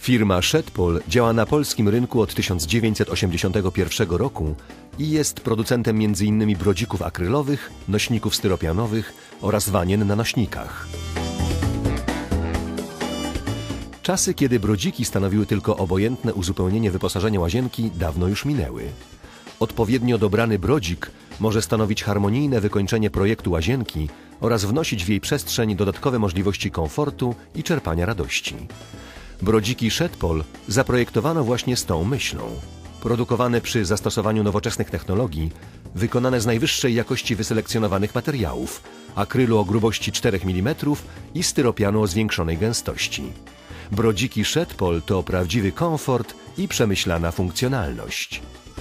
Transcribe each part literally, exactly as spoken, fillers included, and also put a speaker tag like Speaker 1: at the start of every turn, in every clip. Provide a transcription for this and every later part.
Speaker 1: Firma Szetpol działa na polskim rynku od tysiąc dziewięćset osiemdziesiątego pierwszego roku i jest producentem między innymi brodzików akrylowych, nośników styropianowych oraz wanien na nośnikach. Czasy, kiedy brodziki stanowiły tylko obojętne uzupełnienie wyposażenia łazienki, dawno już minęły. Odpowiednio dobrany brodzik może stanowić harmonijne wykończenie projektu łazienki oraz wnosić w jej przestrzeń dodatkowe możliwości komfortu i czerpania radości. Brodziki Szetpol zaprojektowano właśnie z tą myślą. Produkowane przy zastosowaniu nowoczesnych technologii, wykonane z najwyższej jakości wyselekcjonowanych materiałów, akrylu o grubości czterech milimetrów i styropianu o zwiększonej gęstości. Brodziki Szetpol to prawdziwy komfort i przemyślana funkcjonalność.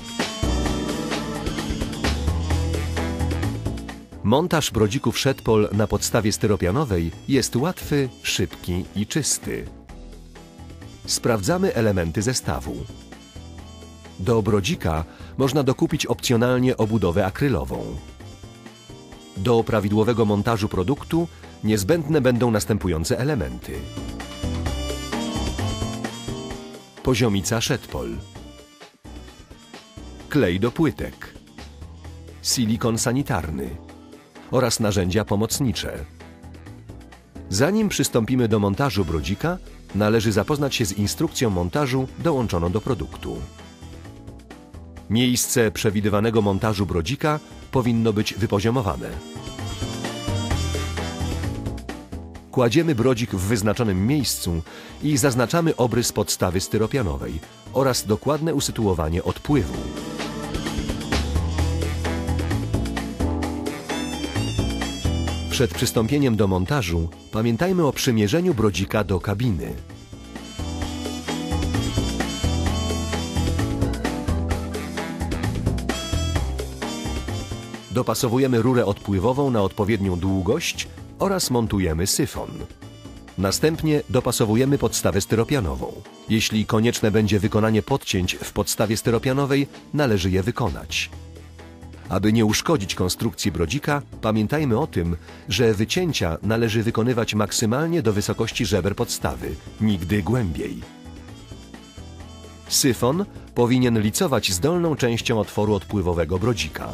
Speaker 1: Montaż brodzików Szetpol na podstawie styropianowej jest łatwy, szybki i czysty. Sprawdzamy elementy zestawu. Do brodzika można dokupić opcjonalnie obudowę akrylową. Do prawidłowego montażu produktu niezbędne będą następujące elementy. Poziomica Szetpol, klej do płytek, silikon sanitarny oraz narzędzia pomocnicze. Zanim przystąpimy do montażu brodzika, należy zapoznać się z instrukcją montażu dołączoną do produktu. Miejsce przewidywanego montażu brodzika powinno być wypoziomowane. Kładziemy brodzik w wyznaczonym miejscu i zaznaczamy obrys podstawy styropianowej oraz dokładne usytuowanie odpływu. Przed przystąpieniem do montażu pamiętajmy o przymierzeniu brodzika do kabiny. Dopasowujemy rurę odpływową na odpowiednią długość oraz montujemy syfon. Następnie dopasowujemy podstawę styropianową. Jeśli konieczne będzie wykonanie podcięć w podstawie styropianowej, należy je wykonać. Aby nie uszkodzić konstrukcji brodzika, pamiętajmy o tym, że wycięcia należy wykonywać maksymalnie do wysokości żeber podstawy, nigdy głębiej. Syfon powinien licować z dolną częścią otworu odpływowego brodzika.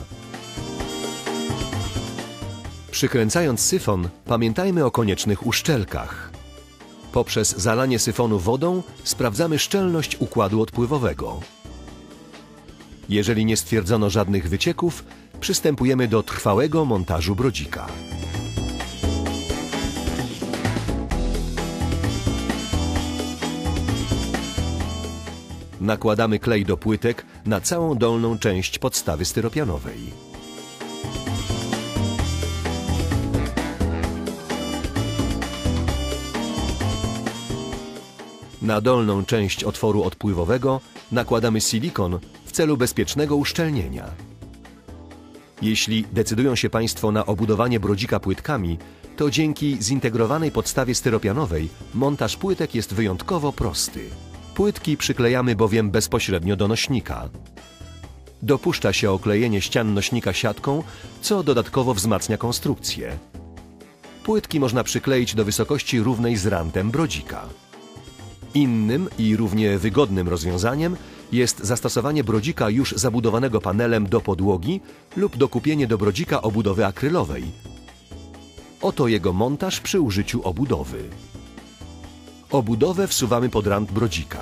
Speaker 1: Przykręcając syfon, pamiętajmy o koniecznych uszczelkach. Poprzez zalanie syfonu wodą sprawdzamy szczelność układu odpływowego. Jeżeli nie stwierdzono żadnych wycieków, przystępujemy do trwałego montażu brodzika. Nakładamy klej do płytek na całą dolną część podstawy styropianowej. Na dolną część otworu odpływowego nakładamy silikon w celu bezpiecznego uszczelnienia. Jeśli decydują się Państwo na obudowanie brodzika płytkami, to dzięki zintegrowanej podstawie styropianowej montaż płytek jest wyjątkowo prosty. Płytki przyklejamy bowiem bezpośrednio do nośnika. Dopuszcza się oklejenie ścian nośnika siatką, co dodatkowo wzmacnia konstrukcję. Płytki można przykleić do wysokości równej z rantem brodzika. Innym i równie wygodnym rozwiązaniem jest zastosowanie brodzika już zabudowanego panelem do podłogi lub dokupienie do brodzika obudowy akrylowej. Oto jego montaż przy użyciu obudowy. Obudowę wsuwamy pod rant brodzika.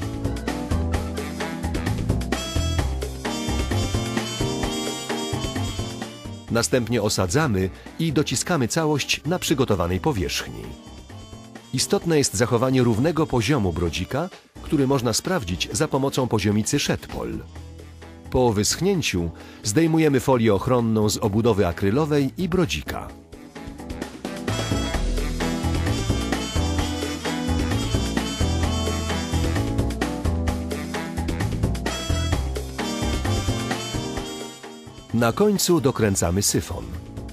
Speaker 1: Następnie osadzamy i dociskamy całość na przygotowanej powierzchni. Istotne jest zachowanie równego poziomu brodzika, który można sprawdzić za pomocą poziomicy Szetpol. Po wyschnięciu zdejmujemy folię ochronną z obudowy akrylowej i brodzika. Na końcu dokręcamy syfon.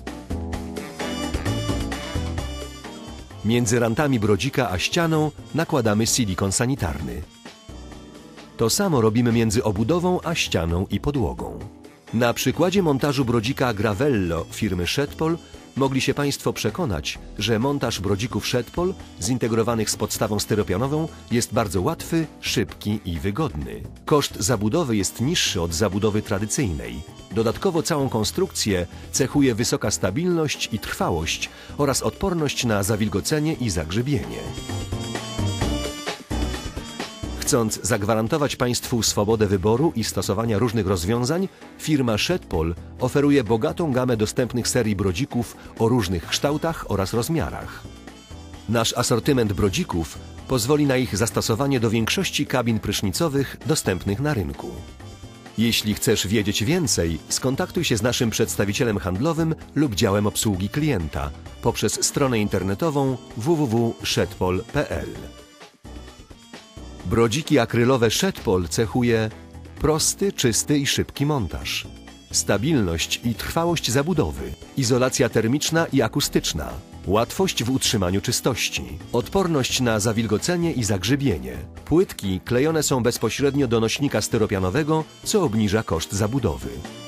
Speaker 1: Między rantami brodzika a ścianą nakładamy silikon sanitarny. To samo robimy między obudową a ścianą i podłogą. Na przykładzie montażu brodzika Gravello firmy Szetpol mogli się Państwo przekonać, że montaż brodzików Shetpol zintegrowanych z podstawą styropianową jest bardzo łatwy, szybki i wygodny. Koszt zabudowy jest niższy od zabudowy tradycyjnej. Dodatkowo całą konstrukcję cechuje wysoka stabilność i trwałość oraz odporność na zawilgocenie i zagrzebienie. Chcąc zagwarantować Państwu swobodę wyboru i stosowania różnych rozwiązań, firma Shetpol oferuje bogatą gamę dostępnych serii brodzików o różnych kształtach oraz rozmiarach. Nasz asortyment brodzików pozwoli na ich zastosowanie do większości kabin prysznicowych dostępnych na rynku. Jeśli chcesz wiedzieć więcej, skontaktuj się z naszym przedstawicielem handlowym lub działem obsługi klienta poprzez stronę internetową w w w kropka shetpol kropka p l. Brodziki akrylowe Shetpol cechuje prosty, czysty i szybki montaż, stabilność i trwałość zabudowy, izolacja termiczna i akustyczna, łatwość w utrzymaniu czystości, odporność na zawilgocenie i zagrzebienie. Płytki klejone są bezpośrednio do nośnika styropianowego, co obniża koszt zabudowy.